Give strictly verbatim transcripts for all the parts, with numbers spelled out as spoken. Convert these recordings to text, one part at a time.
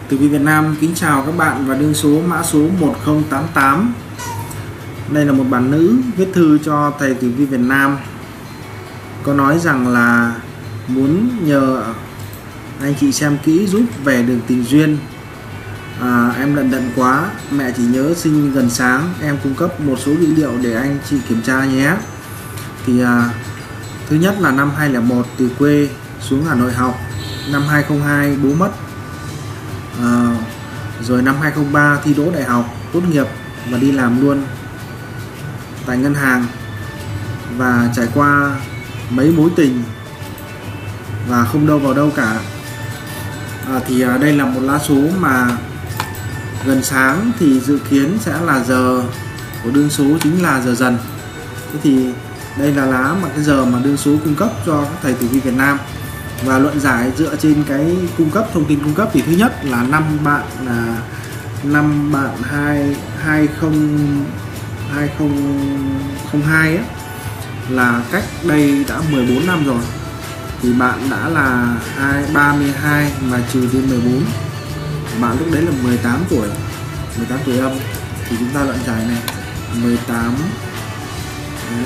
Tử vi Việt Nam kính chào các bạn và đương số mã số một không tám tám. Đây là một bạn nữ viết thư cho thầy Tử vi Việt Nam, có nói rằng là muốn nhờ anh chị xem kỹ giúp về đường tình duyên. à, Em lận đận quá, mẹ chỉ nhớ sinh gần sáng, em cung cấp một số dữ liệu để anh chị kiểm tra nhé. Thì à, thứ nhất là năm hai không không một từ quê xuống Hà Nội học, năm hai không không hai bố mất, à, rồi năm hai không không ba thi đỗ đại học, tốt nghiệp và đi làm luôn tại ngân hàng, và trải qua mấy mối tình và không đâu vào đâu cả. à, thì à, đây là một lá số mà gần sáng thì dự kiến sẽ là giờ của đương số chính là giờ dần. Thế thì đây là lá mà cái giờ mà đương số cung cấp cho các thầy tử vi Việt Nam, và luận giải dựa trên cái cung cấp thông tin cung cấp thì thứ nhất là năm bạn là năm bạn hai hai không hai không không hai ấy, là cách đây đã mười bốn năm rồi, thì bạn đã là hai ba mươi hai mà trừ đi mười bốn, bạn lúc đấy là mười tám tuổi, mười tám tuổi âm. Thì chúng ta luận giải này mười tám đấy,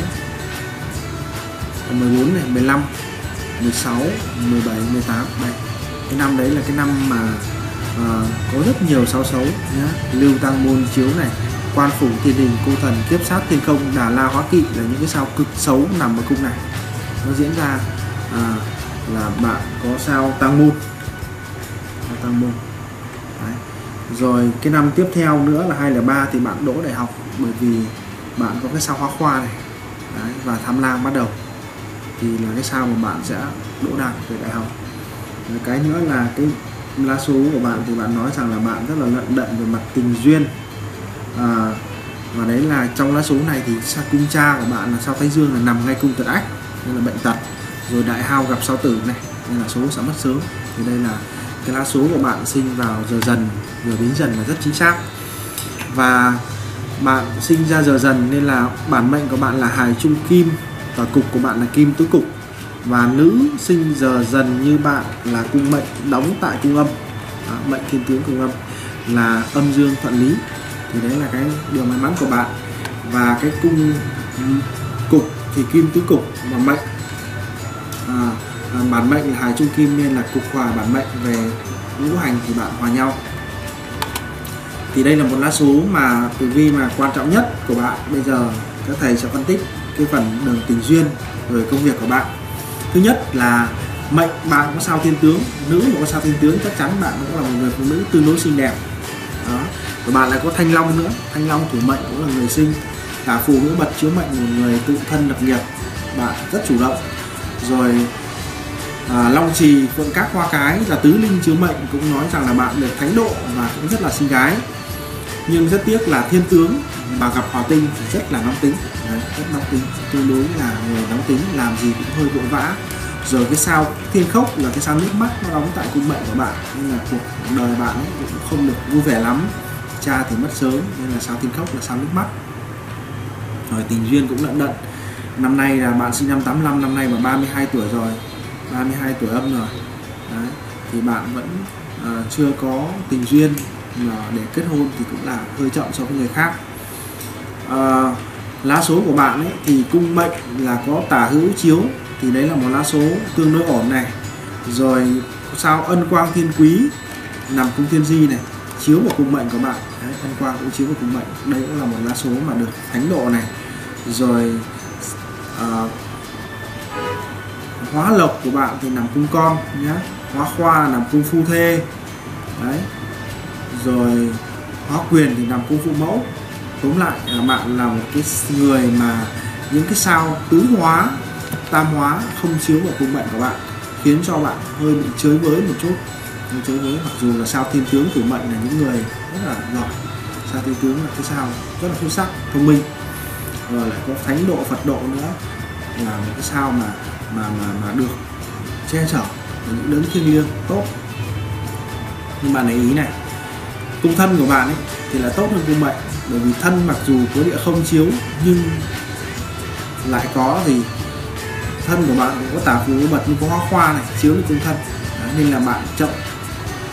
mười bốn này, mười lăm, mười sáu, mười bảy, mười tám. Đây, cái năm đấy là cái năm mà uh, có rất nhiều sao xấu nhá. Lưu Tăng Môn chiếu này, Quan Phủ Thiên Đình, Cô Thần, Kiếp Sát Thiên Không, Đà La Hóa Kỵ là những cái sao cực xấu nằm ở cung này. Nó diễn ra uh, là bạn có sao Tăng Môn, Tăng Môn. Đấy. Rồi cái năm tiếp theo nữa là hai không không ba thì bạn đỗ đại học, bởi vì bạn có cái sao Hóa Khoa này. Đấy, và Tham Lang bắt đầu thì là cái sao mà bạn sẽ đỗ đạt về đại học. Rồi cái nữa là cái lá số của bạn thì bạn nói rằng là bạn rất là lận đận về mặt tình duyên, à, và đấy là trong lá số này thì sao cung cha của bạn là sao Thái Dương là nằm ngay cung Tật Ách, nên là bệnh tật. Rồi đại hao gặp sao Tử này, nên là số sẽ mất sớm. Thì đây là cái lá số của bạn sinh vào giờ dần, giờ Bính Dần là rất chính xác. Và bạn sinh ra giờ dần nên là bản mệnh của bạn là hài trung kim, và cục của bạn là kim tứ cục. Và nữ sinh giờ dần như bạn là cung mệnh đóng tại cung âm, đó, mệnh thiên tướng cung âm là âm dương thuận lý. Thì đấy là cái điều may mắn của bạn. Và cái cung cục thì kim tứ cục và mệnh, à, bản mệnh là hài trung kim nên là cục hòa bản mệnh về ngũ hành thì bạn hòa nhau. Thì đây là một lá số mà tử vi mà quan trọng nhất của bạn. Bây giờ các thầy sẽ phân tích cái phần đường tình duyên rồi công việc của bạn. Thứ nhất là mệnh bạn có sao thiên tướng, nữ mà có sao thiên tướng chắc chắn bạn cũng là một người phụ nữ tương đối xinh đẹp. Đó. Và bạn lại có Thanh Long nữa, Thanh Long thủ mệnh cũng là người sinh, cả phụ nữ bật chiếu mệnh một người tự thân lập nghiệp, bạn rất chủ động. Rồi à, Long Trì, Phượng Các, Hoa Cái là tứ linh chiếu mệnh cũng nói rằng là bạn được thánh độ và cũng rất là xinh gái. Nhưng rất tiếc là thiên tướng mà gặp hỏa tinh thì rất là nóng tính. Đấy, rất nóng tính, tương đối là người nóng tính, làm gì cũng hơi vội vã. Rồi cái sao Thiên Khốc là cái sao nước mắt, nó đóng tại cung mệnh của bạn, nên là cuộc đời bạn ấy cũng không được vui vẻ lắm. Cha thì mất sớm nên là sao Thiên Khốc là sao nước mắt. Rồi tình duyên cũng lận đận. Năm nay là bạn sinh năm tám lăm, năm nay mà ba mươi hai tuổi rồi, ba mươi hai tuổi âm rồi. Đấy, thì bạn vẫn uh, chưa có tình duyên mà để kết hôn thì cũng là hơi chậm so với người khác. À, lá số của bạn ấy thì cung mệnh là có tả hữu chiếu, thì đấy là một lá số tương đối ổn này. Rồi sao Ân Quang Thiên Quý nằm cung Thiên Di này, chiếu vào cung mệnh của bạn. Đấy, Ân Quang cũng chiếu vào cung mệnh, đây cũng là một lá số mà được thánh độ này. Rồi à, Hóa Lộc của bạn thì nằm cung Con nhé, Hóa Khoa nằm cung Phu Thê. Đấy. Rồi Hóa Quyền thì nằm cung Phụ Mẫu. Tóm lại là bạn là một cái người mà những cái sao tứ hóa, tam hóa không chiếu vào cung mệnh của bạn, khiến cho bạn hơi bị chới với một chút. Nhưng chới với mặc dù là sao Thiên Tướng thủ mệnh là những người rất là giỏi. Sao Thiên Tướng là cái sao rất là xuất sắc, thông minh. Rồi lại có thánh độ, Phật độ nữa, là một cái sao mà mà mà mà được che chở những đấng thiêng liêng tốt. Nhưng bạn để ý này, cung thân của bạn ấy thì là tốt hơn cung mệnh, bởi vì thân mặc dù có địa không chiếu nhưng lại có gì thân của bạn cũng có tả phù bật, nhưng có Hóa Khoa này chiếu được cung thân. Đấy, nên là bạn chậm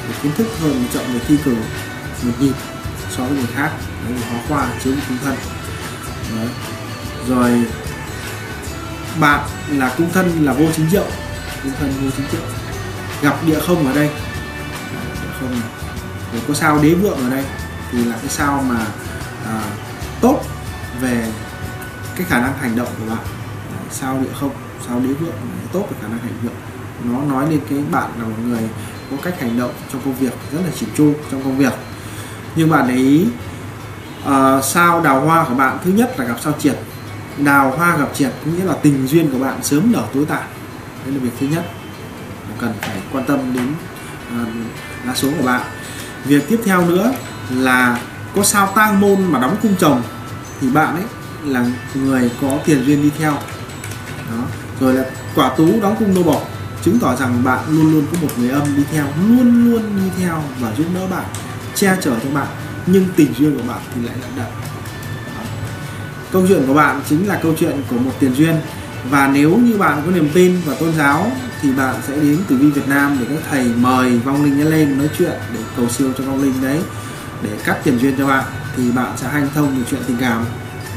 về kiến thức hơn, chậm về thi cử một nhịp so với người khác. Đấy, hóa khoa chiếu cung thân. Đấy. Rồi bạn là cung thân là vô chính triệu, cung thân vô chính triệu, gặp địa không ở đây, địa không này. Rồi có sao đế vượng ở đây thì là cái sao mà à, tốt về cái khả năng hành động của bạn. Đấy, sao địa không, sao đế vượng tốt về khả năng hành động, nó nói lên cái bạn là một người có cách hành động trong công việc rất là chỉn chu trong công việc. Nhưng bạn để ý uh, sao đào hoa của bạn thứ nhất là gặp sao triệt. Đào hoa gặp triệt có nghĩa là tình duyên của bạn sớm nở tối tàn. Đây là việc thứ nhất cần phải quan tâm đến uh, lá số của bạn. Việc tiếp theo nữa là có sao tang môn mà đóng cung chồng thì bạn ấy là người có tiền duyên đi theo. Đó. Rồi là quả tú đóng cung nô bộc, chứng tỏ rằng bạn luôn luôn có một người âm đi theo, luôn luôn đi theo và giúp đỡ bạn, che chở cho bạn, nhưng tình duyên của bạn thì lại lận đận. Câu chuyện của bạn chính là câu chuyện của một tiền duyên, và nếu như bạn có niềm tin và tôn giáo thì bạn sẽ đến Tử Vi Việt Nam để các thầy mời vong linh lên nói chuyện để cầu siêu cho vong linh đấy, để cắt tiền duyên cho bạn, thì bạn sẽ hanh thông về chuyện tình cảm,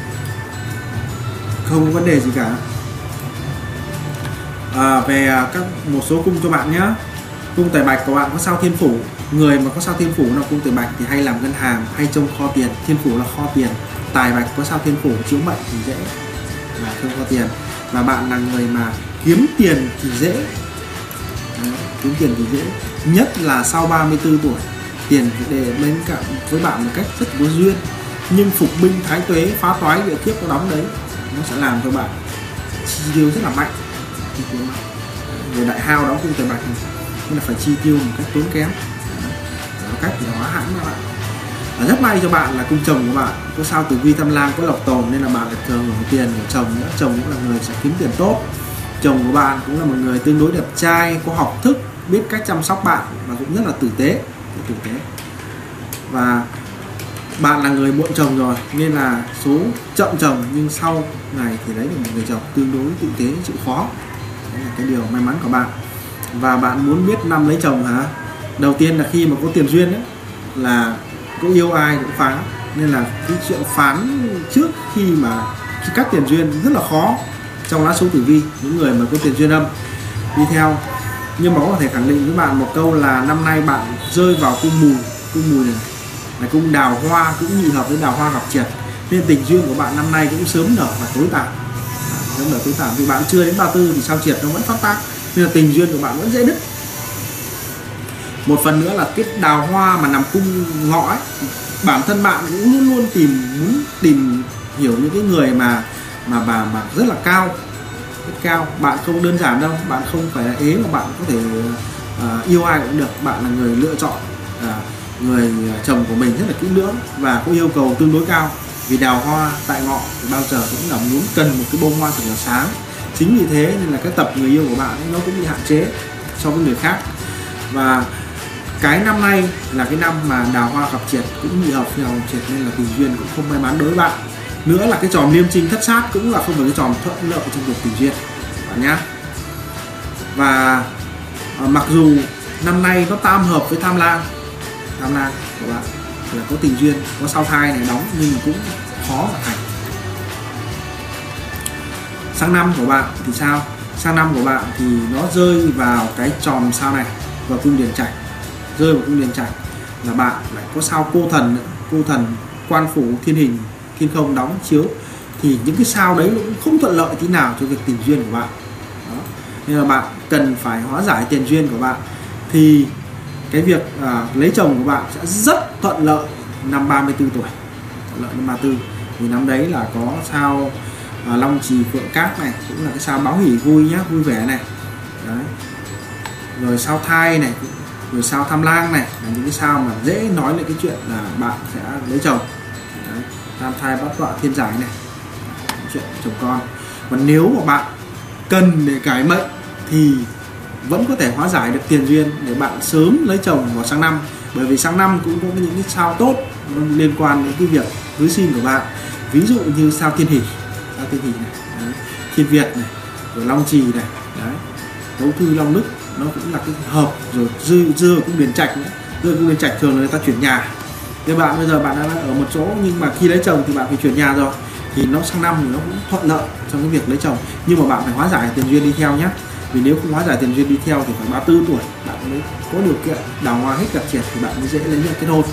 không có vấn đề gì cả. À, về các một số cung cho bạn nhé. Cung tài bạch của bạn có sao thiên phủ. Người mà có sao thiên phủ là cung tài bạch thì hay làm ngân hàng, hay trông kho tiền. Thiên phủ là kho tiền. Tài bạch có sao thiên phủ chiếu mệnh thì dễ là trông kho tiền. Và bạn là người mà kiếm tiền thì dễ. Đấy, kiếm tiền thì dễ. Nhất là sau ba mươi tư tuổi, tiền để bên cạnh với bạn một cách rất có duyên. Nhưng phục binh thái tuế phá toái địa kiếp có đóng đấy, nó sẽ làm cho bạn chi tiêu rất là mạnh. Rồi đại hao đóng cung tài bạch này, nên là phải chi tiêu một cách tốn kém, một cách để hóa hãn các bạn. Và rất may cho bạn là cung chồng của bạn có sao tử vi tham lang, có lộc tồn, nên là bạn được thường hưởng tiền của chồng nữa. Chồng cũng là người sẽ kiếm tiền tốt. Chồng của bạn cũng là một người tương đối đẹp trai, có học thức, biết cách chăm sóc bạn và cũng rất là tử tế, tử tế. Và bạn là người muộn chồng rồi nên là số chậm chồng, nhưng sau này thì lấy được một người chồng tương đối tử tế, chịu khó. Đấy là cái điều may mắn của bạn. Và bạn muốn biết năm lấy chồng hả? Đầu tiên là khi mà có tiền duyên ấy, là có yêu ai cũng phá, nên là cái chuyện phán trước khi mà khi cắt tiền duyên rất là khó trong lá số tử vi. Những người mà có tiền duyên âm đi theo, nhưng mà có thể khẳng định với bạn một câu là năm nay bạn rơi vào cung mùi. Cung mùi này là cung đào hoa, cũng nhị hợp với đào hoa gặp triệt, nên tình duyên của bạn năm nay cũng sớm nở và tối tàn. Sớm nở tối tàn vì bạn chưa đến ba mươi tư thì sao triệt nó vẫn phát tác, nên là tình duyên của bạn vẫn dễ đứt. Một phần nữa là cái đào hoa mà nằm cung ngọ ấy, bản thân bạn cũng luôn luôn tìm muốn tìm hiểu những cái người mà mà bà mà rất là cao, rất cao. Bạn không đơn giản đâu, bạn không phải là ế mà bạn có thể uh, yêu ai cũng được. Bạn là người lựa chọn uh, người chồng của mình rất là kỹ lưỡng và có yêu cầu tương đối cao. Vì đào hoa tại ngọ thì bao giờ cũng là muốn cần một cái bông hoa thật là sáng. Chính vì thế nên là cái tập người yêu của bạn ấy, nó cũng bị hạn chế so với người khác. Và cái năm nay là cái năm mà đào hoa gặp triệt, cũng nhị hợp với đào hoa triệt, nên là tình duyên cũng không may mắn đối với bạn. Nữa là cái tròn liêm trinh thất sát cũng là không phải cái tròn thuận lợi trong việc tình duyên bạn nhá. Và à, mặc dù năm nay nó tam hợp với tham lang, tham lang của bạn là có tình duyên, có sao thai này đóng, nhưng cũng khó mà thành. Sang năm của bạn thì sao? Sang năm của bạn thì nó rơi vào cái tròn sao này, vào cung điền trạch. Rơi vào cung điền trạch là bạn lại có sao cô thần nữa. Cô thần quan phủ thiên hình thiên không đóng chiếu, thì những cái sao đấy nó cũng không thuận lợi tí nào cho việc tình duyên của bạn. Đó. Nên là bạn cần phải hóa giải tiền duyên của bạn, thì cái việc à, lấy chồng của bạn sẽ rất thuận lợi năm ba mươi tư tuổi, thuận lợi năm ba mươi tư. Vì năm đấy là có sao à, Long Trì Phượng Cát này, cũng là cái sao báo hỷ vui nhá, vui vẻ này. Đấy. Rồi sao thai này, rồi sao tham lang này, là những cái sao mà dễ nói lên cái chuyện là bạn sẽ lấy chồng. Đấy. Tam thai bát tọa thiên giải này, chuyện chồng con. Và nếu mà bạn cần để cải mệnh thì vẫn có thể hóa giải được tiền duyên để bạn sớm lấy chồng vào sang năm. Bởi vì sang năm cũng có những cái sao tốt liên quan đến cái việc cưới xin của bạn. Ví dụ như sao thiên hỷ, sao thiên hỷ này, đấy. Thiên Việt này, rồi Long Trì này, đấy. Đấu thư Long Đức, nó cũng là cái hợp rồi. Dư dư ở cung điền trạch nữa, dư cung điền trạch thường là người ta chuyển nhà. Các bạn bây giờ bạn đang ở một chỗ nhưng mà khi lấy chồng thì bạn phải chuyển nhà rồi, thì nó sang năm thì nó cũng thuận lợi trong cái việc lấy chồng, nhưng mà bạn phải hóa giải tiền duyên đi theo nhé. Vì nếu không hóa giải tiền duyên đi theo thì phải ba mươi tư tuổi bạn mới có điều kiện đào hoa hết gặp triệt thì bạn mới dễ lấy nhận kết hôn.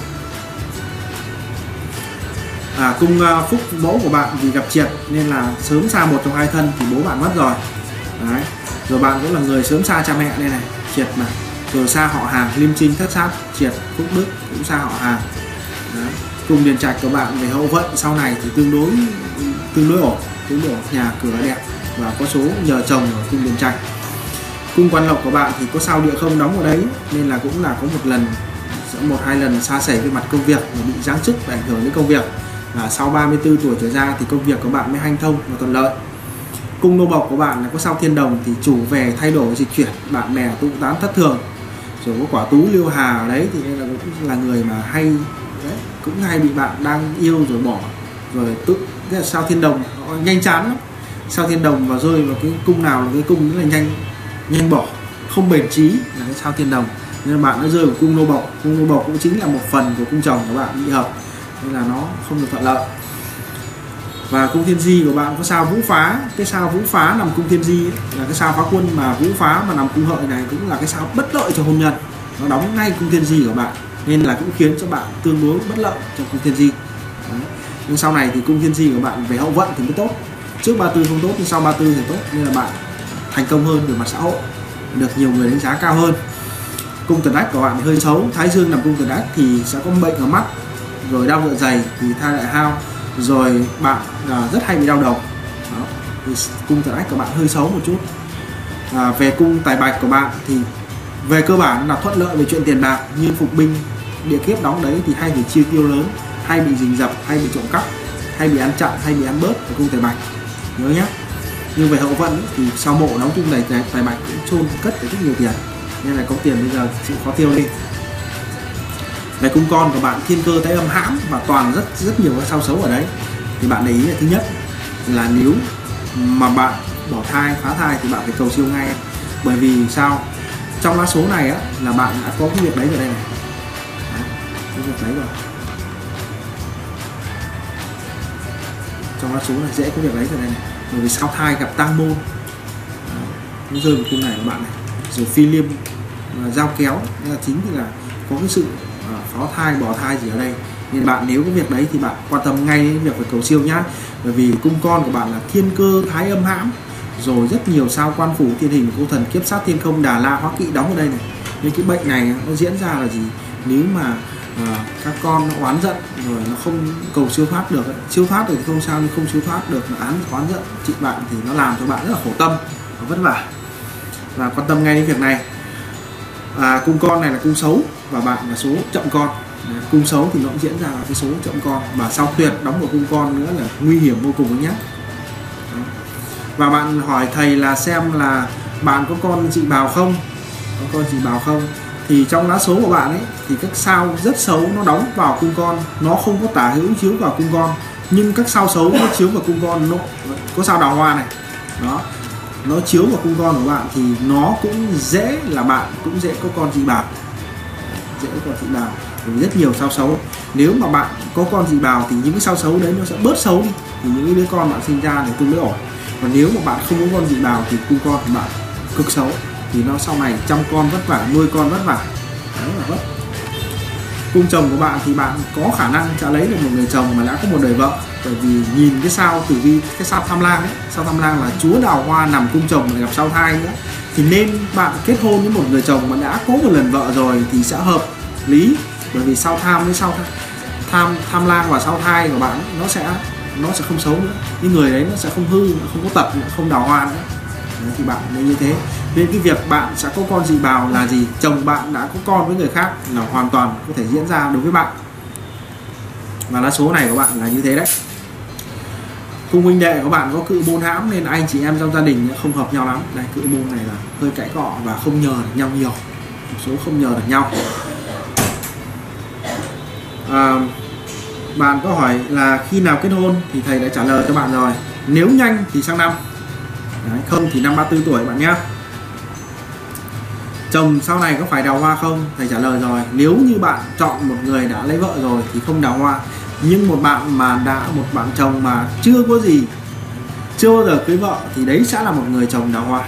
À, cung uh, phúc mẫu của bạn vì gặp triệt nên là sớm xa một trong hai thân thì bố bạn mất rồi. Đấy. Rồi bạn cũng là người sớm xa cha mẹ đây này, triệt mà. Rồi xa họ hàng, lim trinh thất sát, triệt phúc đức cũng xa họ hàng. Đấy. Cung điền trạch của bạn về hậu vận sau này thì tương đối tương đối ổn, tương đối ổn, nhà cửa đẹp và có số nhờ chồng ở cung điền trạch. Cung quan lộc của bạn thì có sao địa không đóng ở đấy nên là cũng là có một lần một hai lần xa xỉ về mặt công việc và bị giáng chức và ảnh hưởng đến công việc. Và sau ba mươi tư tuổi trở ra thì công việc của bạn mới hanh thông và thuận lợi. Cung nô bộc của bạn là có sao thiên đồng thì chủ về thay đổi dịch chuyển, bạn bè tụ tán thất thường. Rồi có quả tú liêu hà ở đấy thì nên là cũng là người mà hay đấy, cũng hay bị bạn đang yêu rồi bỏ. Rồi tự cái sao thiên đồng họ nhanh chán lắm. Sao thiên đồng và rơi vào cái cung nào là cái cung rất là nhanh nhanh bỏ, không bền chí là cái sao thiên đồng. Nên bạn nó rơi vào cung nô bộc. Cung nô bộc cũng chính là một phần của cung chồng của bạn bị hợp nên là nó không được thuận lợi. Và cung thiên di của bạn có sao vũ phá. Cái sao vũ phá nằm cung thiên di ấy, là cái sao phá quân, mà vũ phá mà nằm cung hợi này cũng là cái sao bất lợi cho hôn nhân, nó đóng ngay cung thiên di của bạn nên là cũng khiến cho bạn tương đối bất lợi trong cung thiên di. Đấy. Nhưng sau này thì cung thiên di của bạn về hậu vận thì mới tốt, trước ba tư không tốt nhưng sau ba tư thì tốt, nên là bạn thành công hơn về mặt xã hội, được nhiều người đánh giá cao hơn. Cung tần ách của bạn hơi xấu, thái dương nằm cung tần ách thì sẽ có bệnh ở mắt, rồi đau dạ dày thì thai đại hao, rồi bạn à, rất hay bị đau đầu. Đó. Thì cung tần ách của bạn hơi xấu một chút. À, về cung tài bạch của bạn thì về cơ bản là thuận lợi về chuyện tiền bạc, như phục binh địa kiếp đóng đấy thì hay bị chi tiêu lớn, hay bị rình rập, hay bị trộm cắp, hay bị ăn chặn, hay bị ăn bớt ở cung tài bạch, nhớ nhé. Nhưng về hậu vận thì sau mộ đóng cung tài tài bạch cũng chôn cất được rất nhiều tiền nên là có tiền bây giờ chịu khó tiêu đi. Về cung con của bạn thiên cơ thái âm hãm và toàn rất rất nhiều các sao xấu ở đấy, thì bạn để ý là thứ nhất là nếu mà bạn bỏ thai phá thai thì bạn phải cầu siêu ngay, bởi vì sao, trong lá số này á là bạn đã có cái việc đấy rồi đây này. Đấy, cái việc đấy rồi, trong lá số này dễ có việc đấy rồi đây này, bởi vì sao thai gặp tăng môn nó rơi vào cung này của bạn này, rồi phi liêm giao kéo là chính thì là có cái sự phá thai bỏ thai gì ở đây, nên bạn nếu có việc đấy thì bạn quan tâm ngay đến việc phải cầu siêu nhá, bởi vì cung con của bạn là thiên cơ thái âm hãm, rồi rất nhiều sao quan phủ thiên hình cô thần kiếp sát thiên không đà la hóa kỵ đóng ở đây này, nên cái bệnh này nó diễn ra là gì, nếu mà à, các con nó oán giận rồi nó không cầu siêu thoát được, siêu thoát được thì không sao, nhưng không siêu thoát được nó án oán giận chị bạn thì nó làm cho bạn rất là khổ tâm và vất vả, và quan tâm ngay đến việc này. À, cung con này là cung xấu và bạn là số chậm con. Đấy, cung xấu thì nó cũng diễn ra là cái số chậm con, và sao tuyệt đóng một cung con nữa là nguy hiểm vô cùng nhé. Và bạn hỏi thầy là xem là bạn có con chị bào không, có con chị bào không, thì trong lá số của bạn ấy thì các sao rất xấu nó đóng vào cung con, nó không có tả hữu chiếu vào cung con, nhưng các sao xấu nó chiếu vào cung con, nó có sao đào hoa này đó, nó chiếu vào cung con của bạn thì nó cũng dễ là bạn cũng dễ có con chị bào, dễ có con chị bào, vì rất nhiều sao xấu. Nếu mà bạn có con chị bào thì những cái sao xấu đấy nó sẽ bớt xấu đi, thì những cái đứa con bạn sinh ra thì tương đối ổn. Còn nếu mà bạn không có con chị bào thì cung con của bạn cực xấu, thì nó sau này chăm con vất vả, nuôi con vất vả, đó là vất. Cung chồng của bạn thì bạn có khả năng sẽ lấy được một người chồng mà đã có một đời vợ, bởi vì nhìn cái sao tử vi, cái sao tham lang ấy, sao tham lang là chúa đào hoa nằm cung chồng mà gặp sao thai nữa, thì nên bạn kết hôn với một người chồng mà đã có một lần vợ rồi thì sẽ hợp lý, bởi vì sao tham với sao tham tham lang và sao thai của bạn nó sẽ nó sẽ không xấu nữa, những người đấy nó sẽ không hư, nó không có tật nữa, không đào hoa nữa. Đấy, thì bạn nên như thế, nên cái việc bạn sẽ có con dị bào là gì, chồng bạn đã có con với người khác là hoàn toàn có thể diễn ra đối với bạn, và lá số này của bạn là như thế đấy. Cung huynh đệ của bạn có cự môn hãm nên anh chị em trong gia đình không hợp nhau lắm. Đây, cự môn này là hơi cãi cọ và không nhờ được nhau nhiều, một số không nhờ được nhau. À, bạn có hỏi là khi nào kết hôn thì thầy đã trả lời cho bạn rồi. Nếu nhanh thì sang năm, đấy, không thì năm ba mươi tư tuổi bạn nhé. chồng sau này có phải đào hoa không? Thầy trả lời rồi, nếu như bạn chọn một người đã lấy vợ rồi thì không đào hoa. Nhưng một bạn mà đã một bạn chồng mà chưa có gì, chưa bao giờ cưới vợ thì đấy sẽ là một người chồng đào hoa.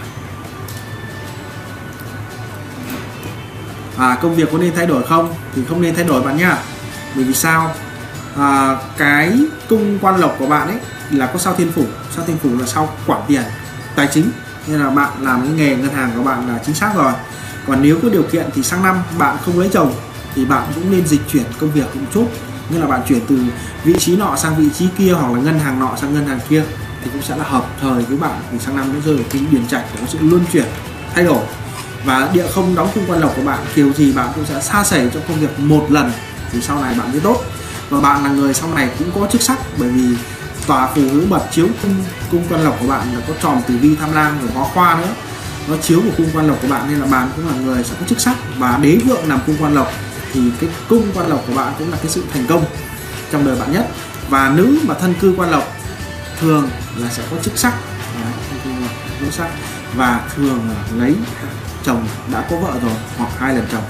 À, công việc có nên thay đổi không? Thì không nên thay đổi bạn nhá. Bởi vì sao? À, cái cung quan lộc của bạn ấy là có sao thiên phủ. Sao thiên phủ là sao quản tiền, tài chính, nên là bạn làm cái nghề ngân hàng của bạn là chính xác rồi. Còn nếu có điều kiện thì sang năm bạn không lấy chồng thì bạn cũng nên dịch chuyển công việc một chút, như là bạn chuyển từ vị trí nọ sang vị trí kia, hoặc là ngân hàng nọ sang ngân hàng kia, thì cũng sẽ là hợp thời với bạn. Thì sang năm nó rơi vào cái điển trạch để có sự luân chuyển thay đổi. Và địa không đóng cung quan lộc của bạn, kiểu gì bạn cũng sẽ sa sẩy trong công việc một lần thì sau này bạn sẽ tốt. Và bạn là người sau này cũng có chức sắc, bởi vì tòa phù hữu bật chiếu cung cung quan lộc của bạn là có tròn tử vi tham lang rồi hóa khoa nữa, nó chiếu của cung quan lộc của bạn, nên là bạn cũng là người sẽ có chức sắc. Và đế vượng nằm cung quan lộc thì cái cung quan lộc của bạn cũng là cái sự thành công trong đời bạn nhất. Và nữ mà thân cư quan lộc thường là sẽ có chức sắc, nữ sắc, và thường là lấy chồng đã có vợ rồi hoặc hai lần chồng.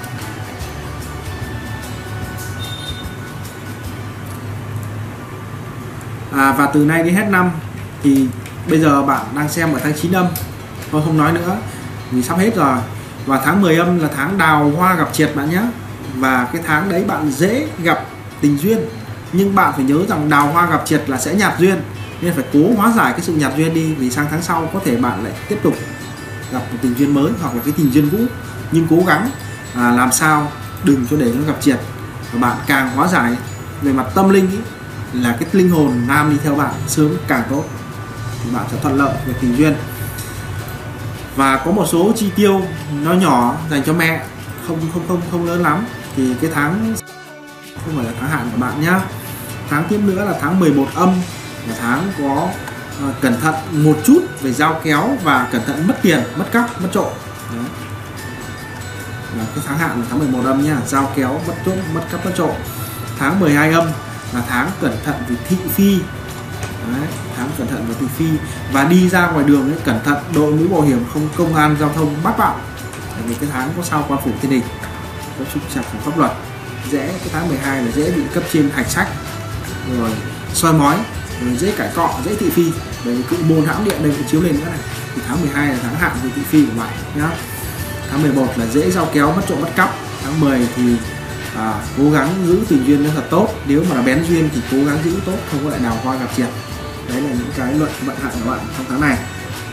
À, và từ nay đến hết năm thì bây giờ bạn đang xem ở tháng chín âm, tôi không nói nữa vì sắp hết rồi. Và tháng mười âm là tháng đào hoa gặp triệt bạn nhé. Và cái tháng đấy bạn dễ gặp tình duyên, nhưng bạn phải nhớ rằng đào hoa gặp triệt là sẽ nhạt duyên, nên phải cố hóa giải cái sự nhạt duyên đi, vì sang tháng sau có thể bạn lại tiếp tục gặp một tình duyên mới hoặc là cái tình duyên cũ. Nhưng cố gắng à, làm sao đừng cho để nó gặp triệt. Và bạn càng hóa giải về mặt tâm linh ý, là cái linh hồn nam đi theo bạn sớm càng tốt, thì bạn sẽ thuận lợi về tình duyên. Và có một số chi tiêu nó nhỏ dành cho mẹ, không không không không lớn lắm, thì cái tháng không phải là tháng hạn của bạn nhá. Tháng tiếp nữa là tháng mười một âm, là tháng có uh, cẩn thận một chút về dao kéo và cẩn thận mất tiền, mất cắp, mất trộm. Đấy. Là cái tháng hạn là tháng mười một âm nhá, dao kéo, mất trộm, mất cắp, mất trộm. Tháng mười hai âm là tháng cẩn thận về thị phi. Đấy, tháng cẩn thận về thị phi. Và đi ra ngoài đường ấy, cẩn thận đội mũ bảo hiểm, không công an giao thông bắt bạn. Tại vì cái tháng có sao quan phủ thiên đình, có trục trặc của pháp luật, dễ cái tháng mười hai là dễ bị cấp trên hạch sách, rồi soi mói, rồi dễ cãi cọ, dễ thị phi. Bởi vì cự môn hãm điện đây cũng chiếu lên nữa này. Thì tháng mười hai là tháng hạn về thị phi của bạn nhá. Tháng mười một là dễ giao kéo, mất trộm, mất cắp. Tháng mười thì à, cố gắng giữ tình duyên nó thật tốt, nếu mà là bén duyên thì cố gắng giữ tốt, không có lại đào hoa gặp triệt. Đấy là những cái luận vận hạn của bạn trong tháng này.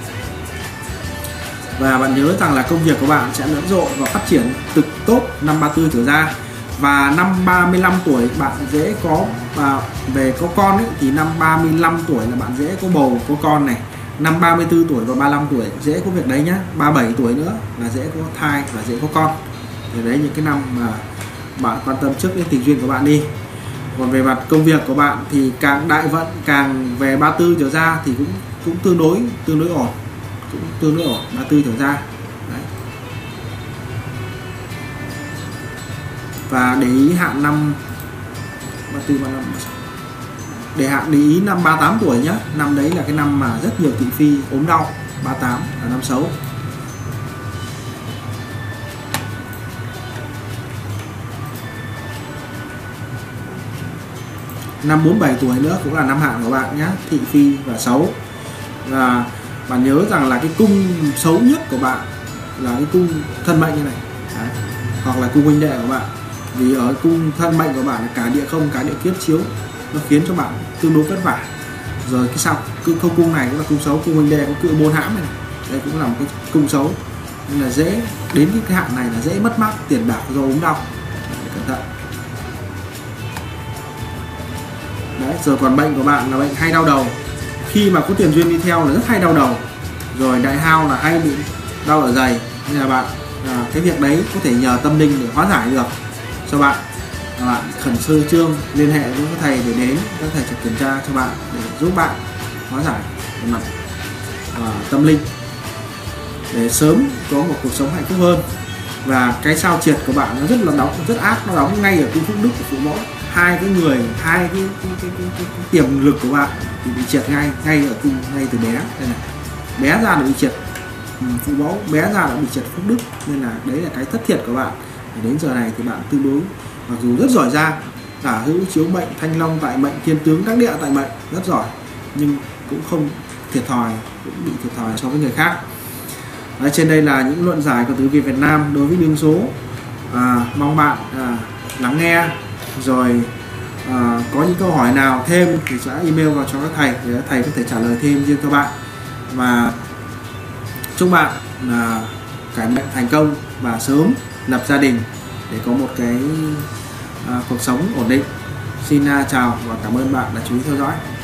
Và bạn nhớ rằng là công việc của bạn sẽ nở rộ và phát triển cực tốt năm ba mươi tư trở ra. Và năm ba mươi lăm tuổi bạn dễ có à, về có con ấy, thì năm ba mươi lăm tuổi là bạn dễ có bầu có con này. Năm ba mươi tư tuổi và ba mươi lăm tuổi dễ có việc đấy nhá. ba mươi bảy tuổi nữa là dễ có thai và dễ có con. Thì đấy những cái năm mà bạn quan tâm trước đến tình duyên của bạn đi. Còn về mặt công việc của bạn thì càng đại vận, càng về ba mươi tư trở ra thì cũng cũng tương đối tương đối ổn, cũng tương đối ổn ba mươi tư trở ra. Đấy. Và để ý hạn năm ba mươi tư, ba mươi lăm, để hạn để ý năm ba mươi tám tuổi nhé. Năm đấy là cái năm mà rất nhiều thị phi ốm đau. Ba mươi tám là năm xấu. Năm bốn mươi bảy tuổi nữa cũng là năm hạn của bạn nhé, thị phi và xấu. Và bạn nhớ rằng là cái cung xấu nhất của bạn là cái cung thân mệnh như này. Đấy. Hoặc là cung huynh đệ của bạn. Vì ở cung thân mệnh của bạn là cả địa không, cả địa kiếp chiếu, nó khiến cho bạn tương đối vất vả. Rồi cái sau cái không cung này cũng là cung xấu, cung huynh đệ có cự môn hãm này, đây cũng là một cái cung xấu, nên là dễ đến cái hạn này là dễ mất mát tiền bạc do ốm đau. Đấy, cẩn thận. Đấy, rồi còn bệnh của bạn là bệnh hay đau đầu. Khi mà có tiền duyên đi theo là rất hay đau đầu. Rồi đại hao là hay bị đau ở giày. Nên là bạn à, cái việc đấy có thể nhờ tâm linh để hóa giải được cho bạn. Và bạn khẩn sơ trương liên hệ với các thầy để đến, các thầy sẽ kiểm tra cho bạn để giúp bạn hóa giải về mặt à, tâm linh để sớm có một cuộc sống hạnh phúc hơn. Và cái sao triệt của bạn nó rất là đóng, rất ác, nó đóng ngay ở cung phúc đức của phụ mẫu. Hai cái người, hai cái, cái, cái, cái, cái, cái tiềm lực của bạn thì bị triệt ngay, ngay ở cung, ngay từ bé đây này. Bé ra là bị triệt. phụ mẫu bé ra đã bị trật phúc đức, nên là đấy là cái thất thiệt của bạn. Đến giờ này thì bạn tương đối mặc dù rất giỏi giang, tả hữu chiếu mệnh, thanh long tại mệnh, thiên tướng đắc địa tại mệnh, rất giỏi, nhưng cũng không thiệt thòi, cũng bị thiệt thòi so với người khác. Đấy, trên đây là những luận giải của tử vi Việt Nam đối với đương số. À, mong bạn à, lắng nghe, rồi à, có những câu hỏi nào thêm thì sẽ email vào cho các thầy để các thầy có thể trả lời thêm riêng cho bạn. Và chúc bạn là cải mệnh thành công và sớm lập gia đình để có một cái à, cuộc sống ổn định. Xin à, chào và cảm ơn bạn đã chú ý theo dõi.